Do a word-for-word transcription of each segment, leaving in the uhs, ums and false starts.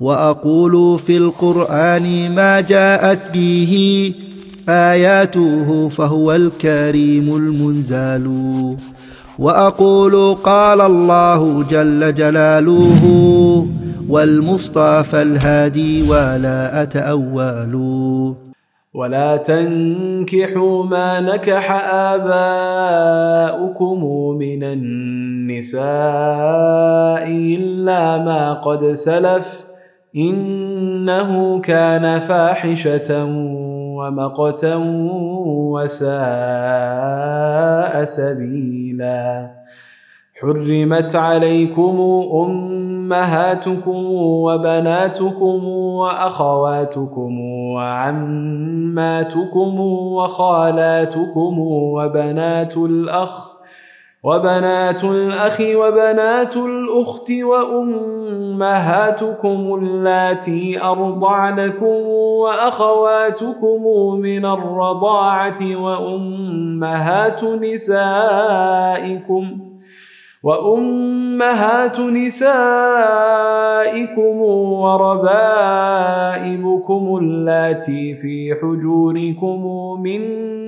وأقول في القرآن ما جاءت به آياته فهو الكريم المنزال. وأقول قال الله جل جلاله والمصطفى الهادي ولا أتأول. ولا تنكحوا ما نكح آباؤكم من النساء إلا ما قد سلف إنه كان فاحشة ومقتا وساء سبيلا. حرمت عليكم أمهاتكم وبناتكم وأخواتكم وعماتكم وخالاتكم وبنات الأخ وبنات الأخ وبنات الأخت وأمهاتكم اللاتي أرضعنكم وأخواتكم من الرضاعة وأمهات نسائكم وأمهات نسائكم وربائبكم اللاتي في حجوركم من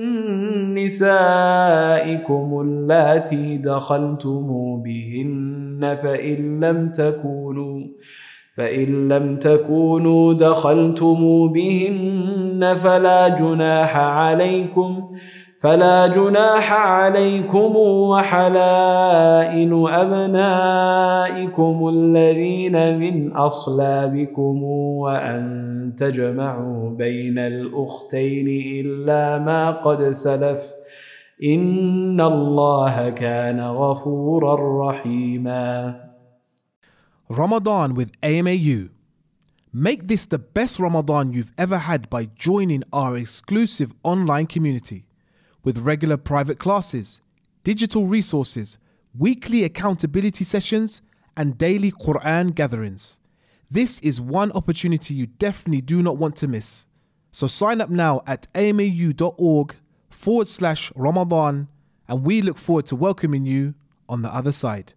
نسائكم اللاتي دخلتم بهن فإن لم تكونوا فإن لم تكونوا دخلتم بهن فلا جناح عليكم فلا جناح عليكم وحلائل أبنائكم الذين من أصلابكم وأن تجمعوا بين الأختين إلا ما قد سلف إن الله كان غفورا رحيما. Ramadan with A M A U. Make this the best Ramadan you've ever had by joining our exclusive online community. With regular private classes, digital resources, weekly accountability sessions, and daily Qur'an gatherings. This is one opportunity you definitely do not want to miss. So sign up now at amau.org forward slash Ramadan, and we look forward to welcoming you on the other side.